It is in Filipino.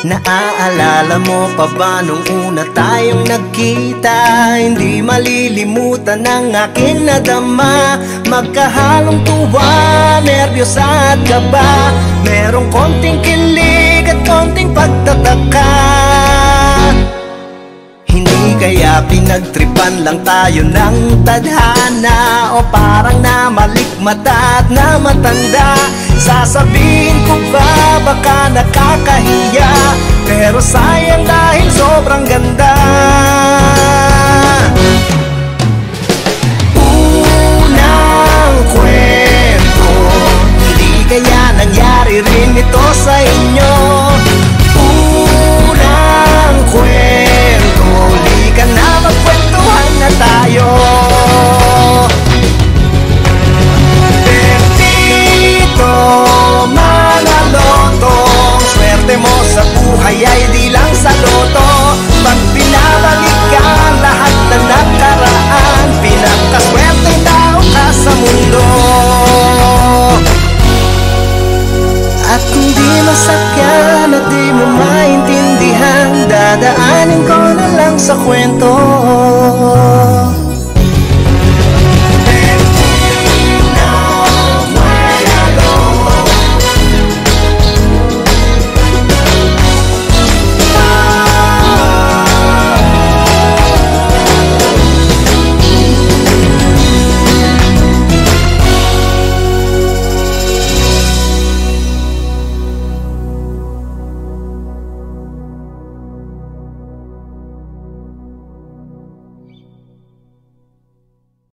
Naaalala mo pa ba nung una tayong nagkita? Hindi malilimutan ang aking nadama. Magkahalong tuwa, nerbiyos at kaba. Merong konting kilig at konting pagtataka. Hindi kaya pinagtripan lang tayo ng tadhana, o parang namalikmata at namatanda? Sasabihin ko ba baka nakakahiya, pero sayang dahil sobrang ganda. Unang kwento, hindi kaya nangyari rin ito sa inyo? Unang kwento, di ka na magkwentuhan na tayo. Bendito Manaloto, swerte mo sa buhay ay di lang sa loto. Pag binabalikan lahat na nakaraan, pinakaswerteng tao ka sa mundo.